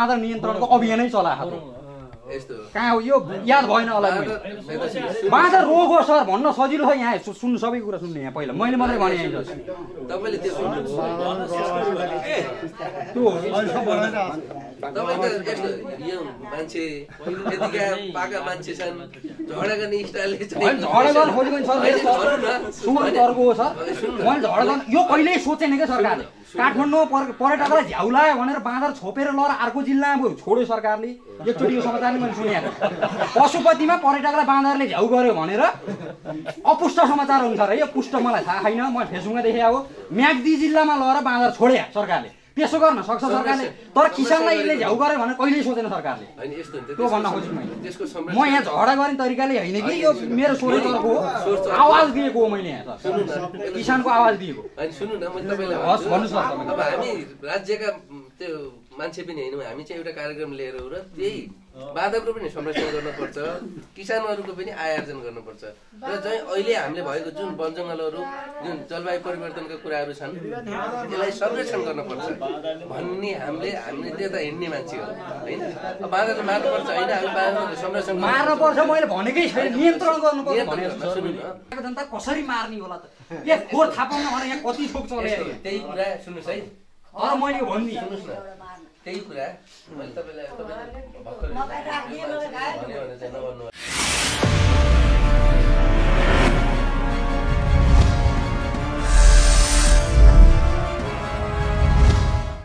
बाँदर नियन्त्रणको अभियानै चलाएको कहाँ हो यो याद भएन होला बाँदर रोग हो सर भन्न सजिलो छ यहाँ सुन्नु सबै कुरा सुन्नु यहाँ पहिला मैले मात्रै भने तपाईले त्यो मान्छे यतिका पाका मान्छे छन् झगडा गर्ने स्टाइलले झगडा गर्न खोजेको सर सुमन अर्को हो सर मैले झगडा गर्न यो कहिल्यै सोचेन क्या सरकारले काठमाडौँमा पर्यटकलाई झ्याउलायो भनेर बाँदर छोपेर लगेर अर्को जिल्लामा छोड्यो सरकारले एकचोटि यो समाचार मैले सुनेको पशुपतिमा पर्यटकलाई बाँदरले झ्याउ गर्यो भनेर अपुष्ट समाचार हुन्छ र यो पुष्ट मलाई थाहा छैन म फेसबुकमा देखेको हो म्याग्दी जिल्लामा लगेर बाँदर छोड्या सरकारले त्यसो गर्न सक्छ सरकारले तर किसानलाई यसले झ्याउ गर्यो भने कहिल्यै सोचेन सरकारले त्यो भन्न खोजेको मैले म यहाँ झगडा गर्ने तरिकाले होइन कि यो मेरो सोरेको आवाज दिएको हो मैले यहाँ किसानको आवाज दिएको सुन्नु न मैले तपाईलाई हस् भन्नुस् न अब हामी राज्यका त्यो मान्छे पनि हैनौँ हामी चाहिँ एउटा कार्यक्रम लिएर हो र त्यही बाँदरको पनि संरक्षण गर्नुपर्छ किसानहरूको पनि आय आर्जन गर्नुपर्छ र चाहिँ अहिले हामीले भएको जुन वनजङ्गलहरू जुन जलवायु परिवर्तनका कुराहरू छन् त्यसलाई संरक्षण गर्नुपर्छ भन्ने हामीले त्यता हिँड्ने मान्छे हो हैन बाँदरले मार्नुपर्छ हैन हामी बाँदरको संरक्षण मार्नुपर्छ मैले भनेकै छैन नियन्त्रण गर्नुपर्छ भनेको सुन्नु न जनता कसरी मार्ने होला त यो खोर थापाउन भने यहाँ कति ठोक चले त्यही कुरा सुन्नुस् है अर मैले भन्दिए सुन्नुस् न त्यही कुरा मैले तपाईलाई भर्खर भन्यो भने चाहिँ नभन्नु